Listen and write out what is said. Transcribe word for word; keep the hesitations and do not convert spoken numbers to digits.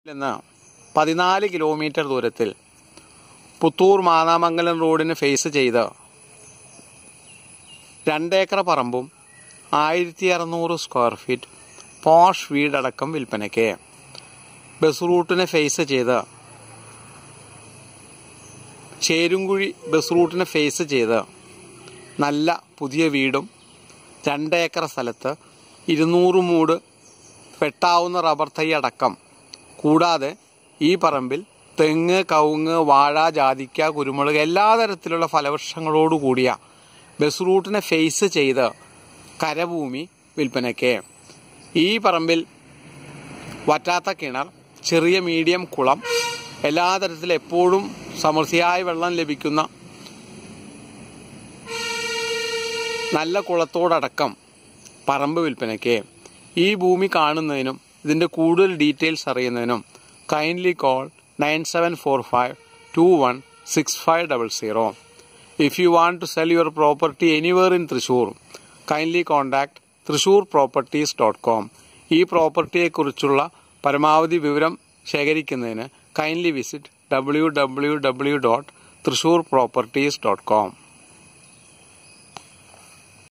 നിന്ന് പതിനാല് കിലോമീറ്റർ ദൂരത്തിൽ പുത്തൂർ മാന്നാമംഗലം റോഡിന് ഫേസ് ചെയ്ത് രണ്ടേക്കർ പറമ്പും ആയിരത്തി അറുന്നൂറ് സ്ക്വയർ ഫീറ്റ് പോഷ് വീടടക്കം വിൽപ്പനയ്ക്ക്. ബസ് റൂട്ടിനെ ഫേസ് ചെയ്ത് ചേരുംകുഴി ബസ് റൂട്ടിനെ ഫേസ് ചെയ്ത് നല്ല പുതിയ വീടും രണ്ടേക്കർ സ്ഥലത്ത് ഇരുന്നൂറ് മൂട് വെട്ടാവുന്ന റബ്ബർ തൈ അടക്കം കൂടാതെ ഈ പറമ്പിൽ തെങ്ങ്, കവുങ്ങ്, വാഴ, ജാതിക്ക, കുരുമുളക് എല്ലാ തരത്തിലുള്ള ഫലവൃക്ഷങ്ങളോട് കൂടിയ ബസ് റൂട്ടിനെ ഫേസ് ചെയ്ത് കരഭൂമി വിൽപ്പനയ്ക്ക്. ഈ പറമ്പിൽ വറ്റാത്ത കിണർ, ചെറിയ മീഡിയം കുളം, എല്ലാ തരത്തിലും എപ്പോഴും സമൃദ്ധിയായ വെള്ളം ലഭിക്കുന്ന നല്ല കുളത്തോടടക്കം പറമ്പ് വിൽപ്പനയ്ക്ക്. ഈ ഭൂമി കാണുന്നതിനും ഇതിൻ്റെ കൂടുതൽ ഡീറ്റെയിൽസ് അറിയുന്നതിനും kindly call nine seven four five two one six five double zero. If you want to sell your property anywhere in Thrissur, kindly contact Thrissur properties dot com. ഈ പ്രോപ്പർട്ടിയെക്കുറിച്ചുള്ള പരമാവധി വിവരം ശേഖരിക്കുന്നതിന് kindly visit W W W dot Thrissur properties dot com.